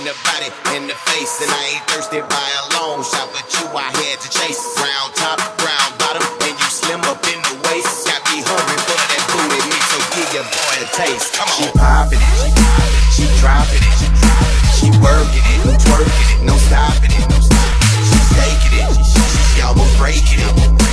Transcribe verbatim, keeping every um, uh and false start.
the body, in the face. And I ain't thirsty by a long shot, but you I had to chase. Round top, round bottom, and you slim up in the waist. Got me hungry for that booty meat, so give your boy a taste. Come on. She poppin' it, she poppin' it, she droppin' it, she droppin' it, she workin' it, twerkin' it, no stoppin' it, no stoppin' it. She shaking it, she, she, she almost breaking it.